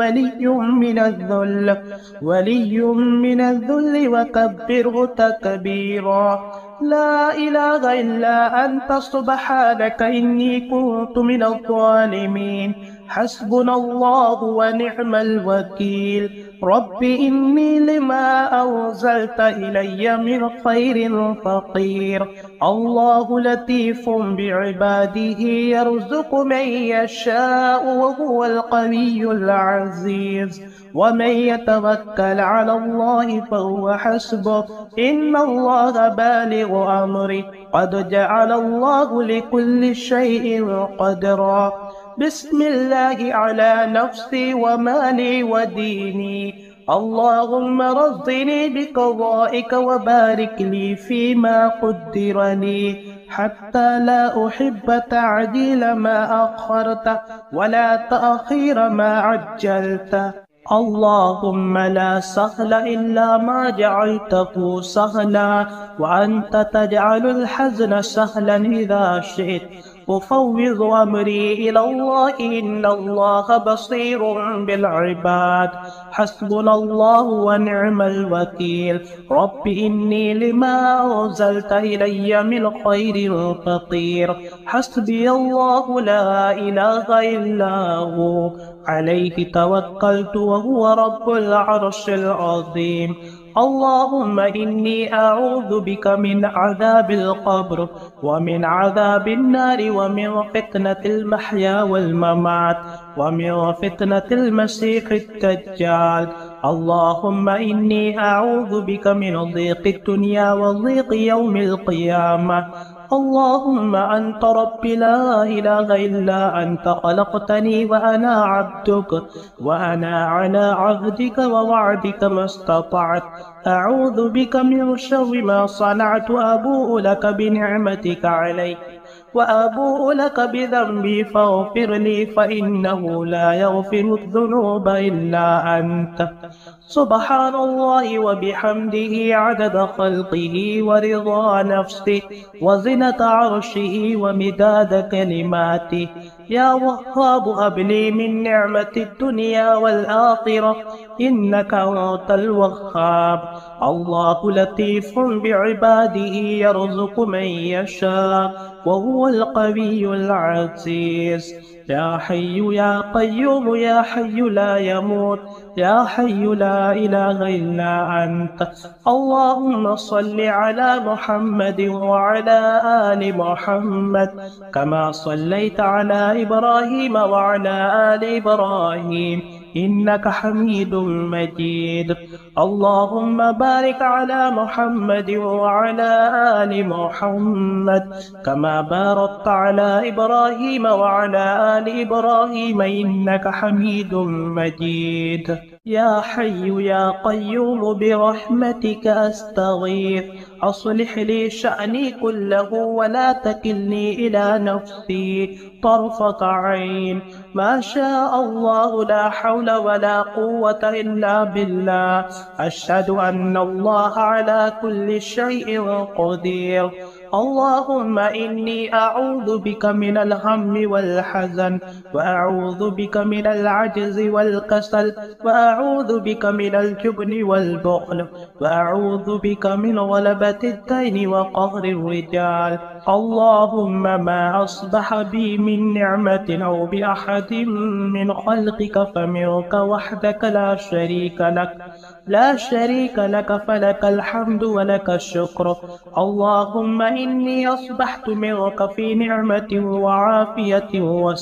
ولي من الذل وكبره تكبيرا. لا إله إلا أنت سبحانك إني كنت من الظالمين. حسبنا الله ونعم الوكيل. رب إني لما أنزلت إلي من خير فقير. الله لطيف بعباده يرزق من يشاء وهو القوي العزيز. ومن يتوكل على الله فهو حسبه إن الله بالغ أمره قد جعل الله لكل شيء قدرا. بسم الله على نفسي ومالي وديني. اللهم رضني بقضائك وبارك لي فيما قدر لي حتى لا أحب تعجيل ما أخرت ولا تأخير ما عجلت. اللهم لا سهل إلا ما جعلته سهلا وأنت تجعل الحزن سهلا إذا شئت. أفوض أمري إلى الله إن الله بصير بالعباد. حسبنا الله ونعم الوكيل. رب إني لما أنزلت إلي من خير فقير. حسبي الله لا إله إلا هو عليه توكلت وهو رب العرش العظيم. اللهم إني أعوذ بك من عذاب القبر ومن عذاب النار ومن فتنة المحيا والممات ومن فتنة المسيح الدجال. اللهم إني أعوذ بك من ضيق الدنيا وضيق يوم القيامة. اللهم أنت ربي لا إله إلا أنت خلقتني وأنا عبدك وأنا على عهدك ووعدك ما استطعت. أعوذ بك من شر ما صنعت. أبوء لك بنعمتك علي وأبوء لك بذنبي فاغفر لي فإنه لا يغفر الذنوب إلا أنت. سبحان الله وبحمده عدد خلقه ورضا نفسه وزنة عرشه ومداد كلماته. يا وهاب هب لي من نعمة الدنيا والآخرة إنك أنت الوهاب. الله لطيف بعباده يرزق من يشاء وهو القوي العزيز. يا حي يا قيوم يا حي لا يموت يا حي لا إله إلا أنت. اللهم صل على محمد وعلى آل محمد كما صليت على إبراهيم وعلى آل إبراهيم إنك حميد مجيد. اللهم بارك على محمد وعلى آل محمد كما باركت على إبراهيم وعلى آل إبراهيم إنك حميد مجيد. يا حي يا قيوم برحمتك أستغيث. أصلح لي شأني كله ولا تكلني إلى نفسي طرفة عين. ما شاء الله لا حول ولا قوة إلا بالله. أشهد أن الله على كل شيء قدير. اللهم إني أعوذ بك من الهم والحزن، وأعوذ بك من العجز والكسل، وأعوذ بك من الجبن والبخل، وأعوذ بك من غلبة الدين وقهر الرجال. اللهم ما أصبح بي من نعمة أو بأحد من خلقك فمنك وحدك لا شريك لك، لا شريك لك، فلك الحمد ولك الشكر. اللهم إني أصبحت منك في نعمة وعافية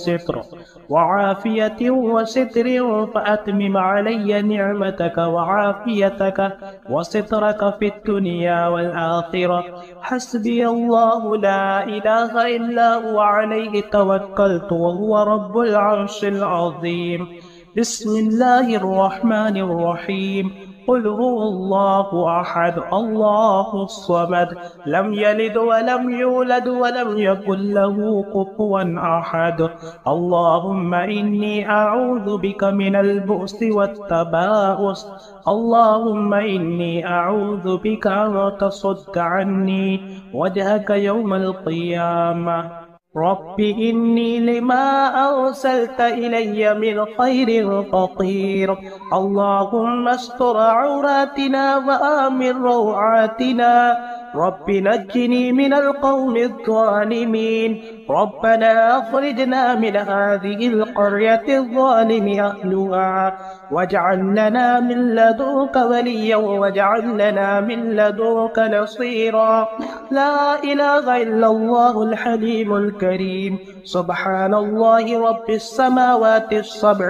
وستر فأتمم علي نعمتك وعافيتك وسترك في الدنيا والآخرة. حسبي الله لا إله إلا هو عليه توكلت وهو رب العرش العظيم. بسم الله الرحمن الرحيم. قل هو الله أحد الله الصمد لم يلد ولم يولد ولم يكن له كفوا أحد. اللهم إني أعوذ بك من البؤس والتباؤس. اللهم إني أعوذ بك أن تصد عني وجهك يوم القيامة. رب إني لما أرسلت إلي من خير فقير. اللهم استر عوراتنا وآمن روعاتنا. رب نجني من القوم الظالمين. ربنا أخرجنا من هذه القرية الظالم أهلها واجعل لنا من لدنك وليا واجعل لنا من لدنك نصيرا. لا إله إلا الله الحليم الكريم. سبحان الله رب السماوات السبع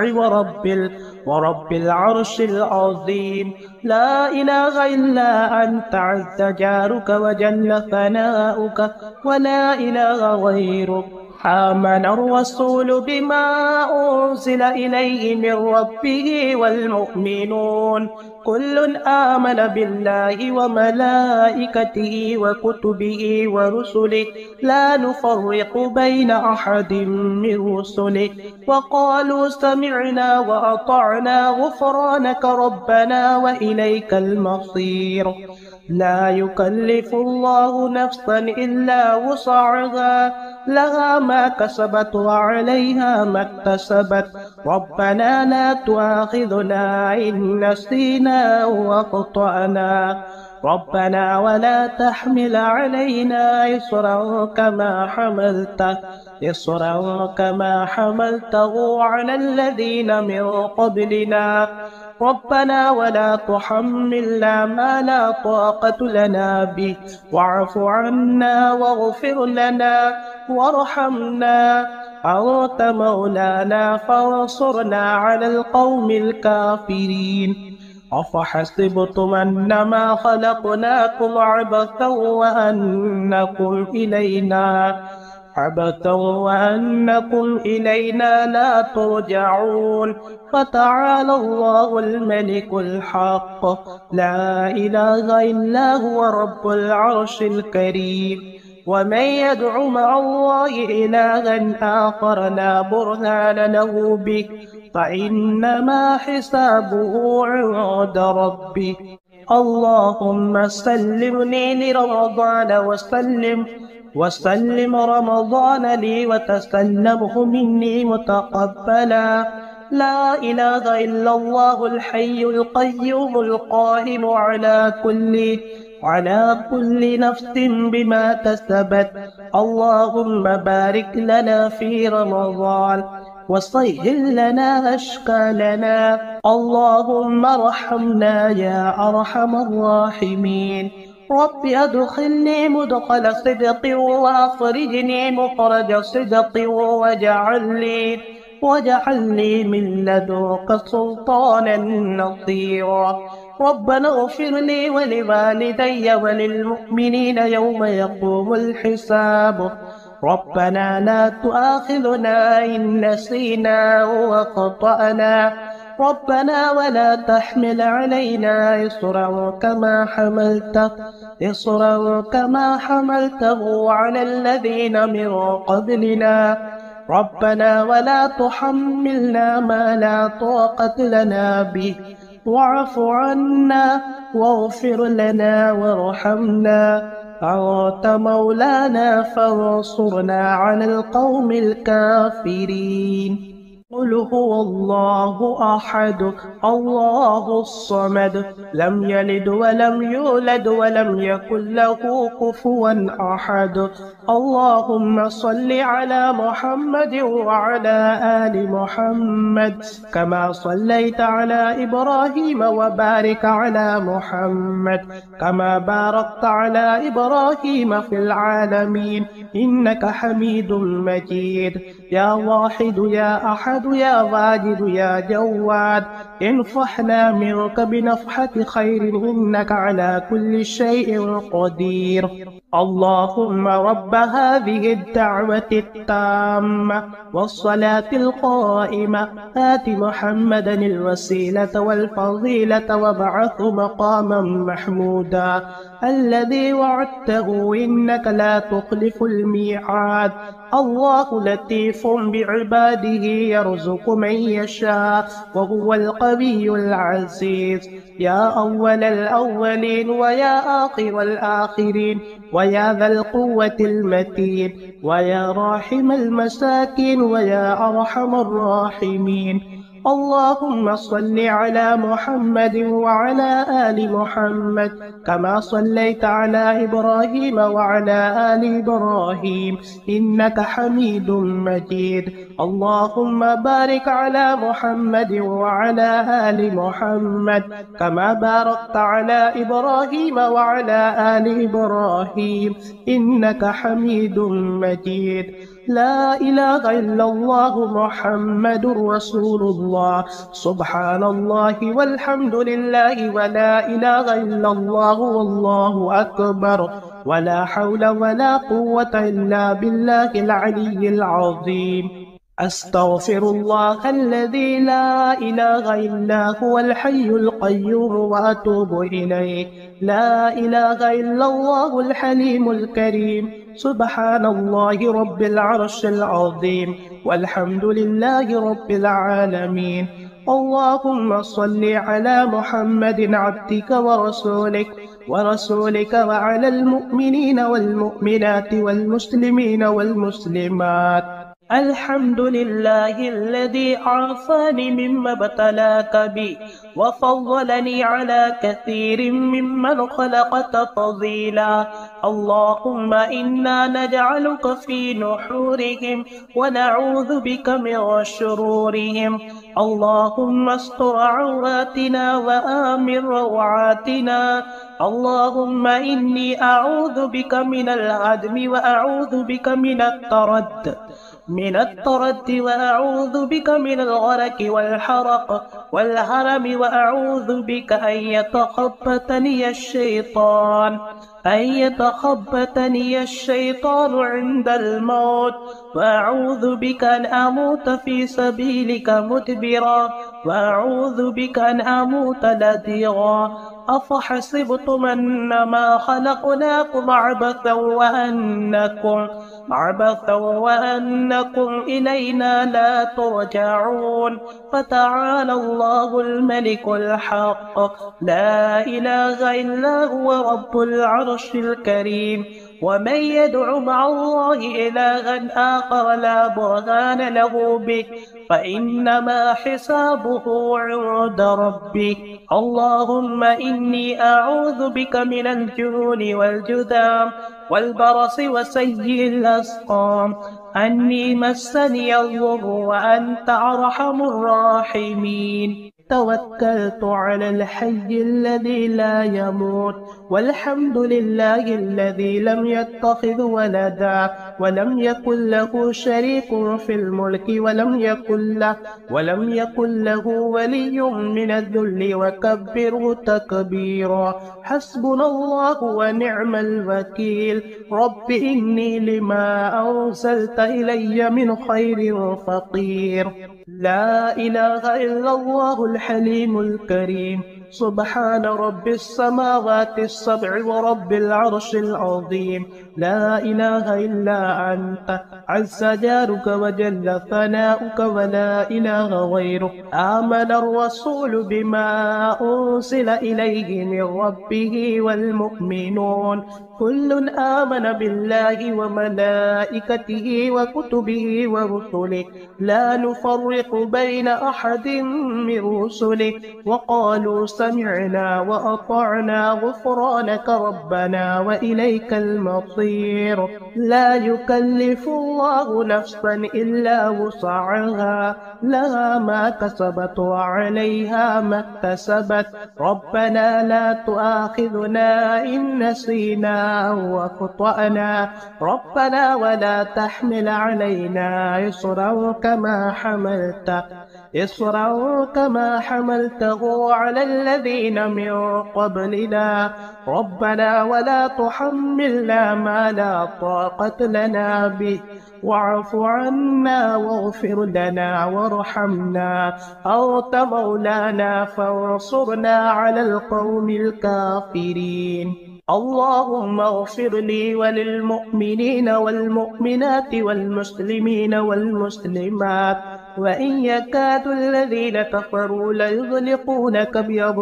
ورب العرش العظيم. لا إله إلا أنت عز جارك وجل ثناؤك ولا إله غيرك. آمن الرسول بما أنزل إليه من ربه والمؤمنون كل آمن بالله وملائكته وكتبه ورسله لا نفرق بين أحد من رسله وقالوا سمعنا وأطعنا غفرانك ربنا وإليك المصير. لا يكلف الله نفسا إلا وسعها لها ما كسبت وعليها ما اكتسبت. ربنا لا تؤاخذنا إن نسينا وأخطأنا. ربنا ولا تحمل علينا إصرا كما حملته على الذين من قبلنا. ربنا ولا تحملنا ما لا طاقة لنا به واعف عنا واغفر لنا وارحمنا. أنت مولانا فانصرنا على القوم الكافرين. أفحسبتم أنما خلقناكم عبثا وأنكم إلينا لا ترجعون. فتعالى الله الملك الحق لا إله إلا هو رب العرش الكريم. ومن يدع مع الله إلها آخر لا برهان له به فإنما حسابه عند ربه. اللهم سلمني لرمضان وسلم رمضان لي وتسلمه مني متقبلا. لا إله إلا الله الحي القيوم القائم على كل نفس بما كسبت. اللهم بارك لنا في رمضان وسهل لنا أشكالنا. اللهم ارحمنا يا أرحم الراحمين. رب أدخلني مدخل صدق وأخرجني مخرج صدق واجعل لي من لدنك سلطانا نصيرا. ربنا اغفر لي ولوالدي وللمؤمنين يوم يقوم الحساب. ربنا لا تؤاخذنا إن نسينا وأخطأنا. ربنا ولا تحمل علينا إصرا كما حملته على الذين من قبلنا ربنا ولا تحملنا ما لا طاقة لنا به واعف عنا واغفر لنا وارحمنا أنت مولانا فانصرنا على القوم الكافرين. قل هو الله أحد الله الصمد لم يلد ولم يولد ولم يكن له كفوا أحد. اللهم صل على محمد وعلى آل محمد كما صليت على إبراهيم وبارك على محمد كما باركت على إبراهيم في العالمين إنك حميد مجيد. يا واحد يا أحد يا واجد يا جواد انفحنا منك بنفحة خير إنك على كل شيء قدير. اللهم رب هذه الدعوة التامة والصلاة القائمة آت محمدا الوسيلة والفضيلة وابعثه مقاما محمودا الذي وعدته إنك لا تخلف الميعاد. الله لطيف بعباده يرزق من يشاء وهو القوي العزيز. يا أول الأولين ويا آخر الآخرين ويا ذا القوة المتين ويا راحم المساكين ويا أرحم الراحمين. اللهم صل على محمد وعلى آل محمد كما صليت على إبراهيم وعلى آل إبراهيم إنك حميد مجيد. اللهم بارك على محمد وعلى آل محمد كما باركت على إبراهيم وعلى آل إبراهيم إنك حميد مجيد. لا إله إلا الله محمد رسول الله. سبحان الله والحمد لله ولا إله إلا الله والله أكبر ولا حول ولا قوة إلا بالله العلي العظيم. أستغفر الله الذي لا إله إلا هو الحي القيوم وأتوب إليه. لا إله إلا الله الحليم الكريم. سبحان الله رب العرش العظيم والحمد لله رب العالمين. اللهم صل على محمد عبدك ورسولك وعلى المؤمنين والمؤمنات والمسلمين والمسلمات. الحمد لله الذي عافاني مما ابتلاك بي وفضلني على كثير ممن خلق تفضيلا. اللهم إنا نجعلك في نحورهم ونعوذ بك من شرورهم. اللهم استر عوراتنا وآمن روعاتنا. اللهم إني أعوذ بك من الهدم وأعوذ بك من الترد وأعوذ بك من الغرق والحرق والهرم وأعوذ بك أن يتخبطني الشيطان عند الموت. وأعوذ بك أن أموت في سبيلك مدبرا وأعوذ بك أن أموت لديغا. أفحسبتم أنما خلقناكم عبثا وأنكم إلينا لا ترجعون. فتعالى الله الملك الحق لا إله إلا هو رب العرش الكريم. ومن يدع مع الله إلها آخر لا برهان له به فإنما حسابه عند ربه. اللهم إني أعوذ بك من الجنون والجذام والبرص وسيء الأسقام. أني مسني الضر وأنت أرحم الراحمين. توكلت على الحي الذي لا يموت والحمد لله الذي لم يتخذ ولدا ولم يكن له شريك في الملك ولم يكن له ولي من الذل وكبره تكبيرا. حسبنا الله ونعم الوكيل. رب إني لما أرسلت إلي من خير فقير. لا إله إلا الله الحليم الكريم. سبحان رب السماوات السبع ورب العرش العظيم. لا إله إلا أنت عز جارك وجل ثناؤك ولا إله غيرك. آمن الرسول بما أرسل إليه من ربه والمؤمنون كل آمن بالله وملائكته وكتبه ورسله لا نفرق بين أحد من رسله وقالوا سمعنا وأطعنا غفرانك ربنا وإليك المصير. لا يكلف الله نفسا إلا وسعها لها ما كسبت وعليها ما اكتسبت. ربنا لا تؤاخذنا إن نسينا أو أخطأنا ربنا ولا تحمل علينا إصرا كما حملته على الذين من قبلنا ربنا ولا تحملنا ما لا طاقة لنا به واعف عنا واغفر لنا وارحمنا أنت مولانا فانصرنا على القوم الكافرين. اللهم اغفر لي وللمؤمنين والمؤمنات والمسلمين والمسلمات. وإن يكاد الذين كفروا ليزلقونك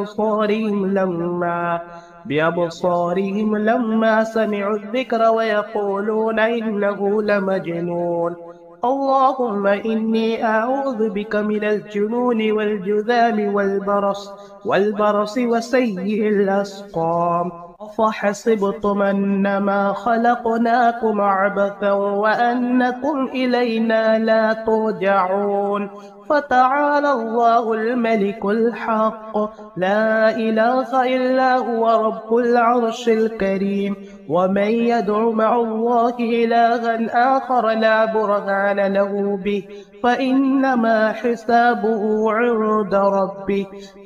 بأبصارهم لما سمعوا الذكر ويقولون إنه لمجنون. اللهم إني أعوذ بك من الجنون والجذام والبرص وسيء الأسقام. أفحسبتم أنما خلقناكم عبثا وأنكم إلينا لا ترجعون. فتعالى الله الملك الحق لا إله إلا هو رب العرش الكريم. ومن يدع مع الله إلها آخر لا برهان له به فإنما حسابه عند ربه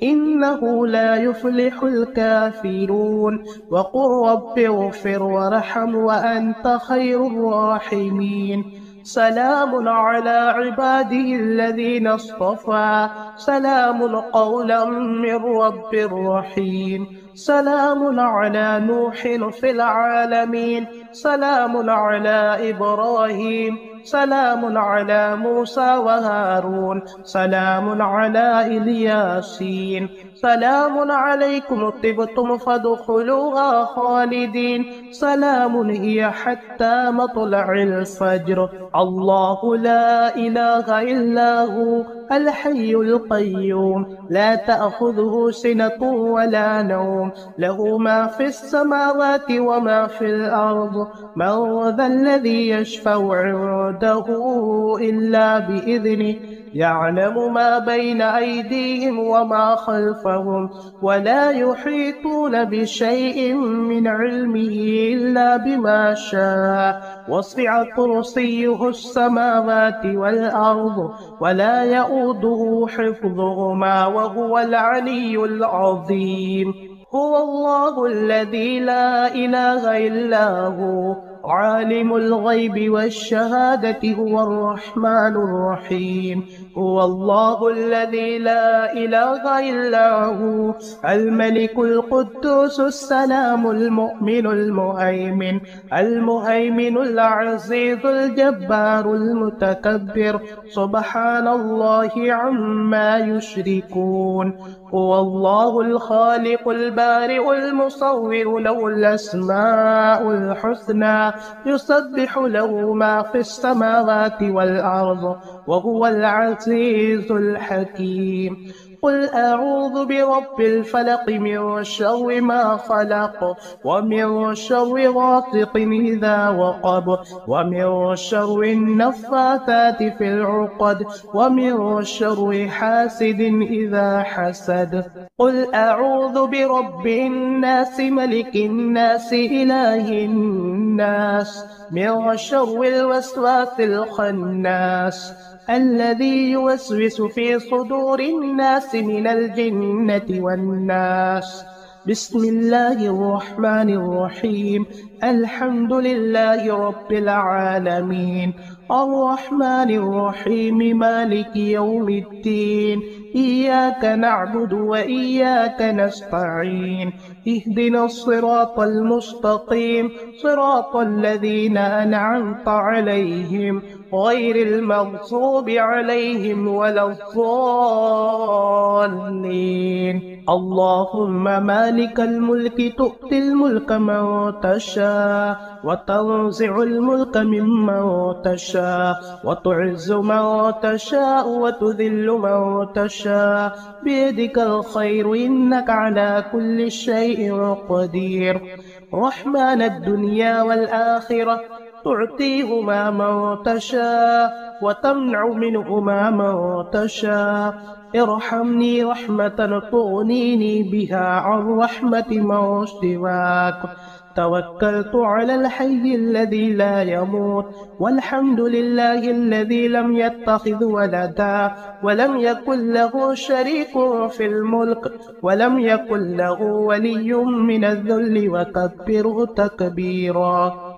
إنه لا يفلح الكافرون. وقل رب اغفر وارحم وأنت خير الراحمين. سلام على عباده الذين اصطفى سلام قولا من رب رحيم. سلام على نوح في العالمين سلام على إبراهيم سلام على موسى وهارون سلام على إلياسين. سلام عليكم طبتم فادخلوها خالدين. سلام هي حتى مطلع الفجر. الله لا إله إلا هو الحي القيوم لا تأخذه سنة ولا نوم له ما في السماوات وما في الأرض. من ذا الذي يشفع عنده إلا بإذنه يعلم ما بين أيديهم وما خلفهم ولا يحيطون بشيء من علمه إلا بما شاء. وسع كرسيه السماوات والأرض ولا يؤوده حفظهما وهو العلي العظيم. هو الله الذي لا إله إلا هو عالم الغيب والشهادة هو الرحمن الرحيم. هو الله الذي لا إله إلا هو الملك القدوس السلام المؤمن المهيمن العزيز الجبار المتكبر سبحان الله عما يشركون. هو الله الخالق البارئ المصور له الأسماء الحسنى يسبح له ما في السماوات والأرض وهو العزيز الحكيم. قل أعوذ برب الفلق من شر ما خلق ومن شر غاسق إذا وقب ومن شر النفاثات في العقد ومن شر حاسد إذا حسد. قل أعوذ برب الناس ملك الناس إله الناس من شر الوسواس الخناس الذي يوسوس في صدور الناس من الجنة والناس. بسم الله الرحمن الرحيم. الحمد لله رب العالمين، الرحمن الرحيم، مالك يوم الدين. إياك نعبد وإياك نستعين، اهدنا الصراط المستقيم، صراط الذين أنعمت عليهم غير المغضوب عليهم ولا الضالين. اللهم مالك الملك تؤتي الملك من تشاء وتنزع الملك ممن تشاء وتعز من تشاء وتذل من تشاء، بيدك الخير إنك على كل شيء قدير. رحمن الدنيا والآخرة تعطيهما من تشاء وتمنع منهما من تشاء. ارحمني رحمة تغنيني بها عن رحمة من سواك. توكلت على الحي الذي لا يموت، والحمد لله الذي لم يتخذ ولدا ولم يكن له شريك في الملك ولم يكن له ولي من الذل، وكبره تكبيرا.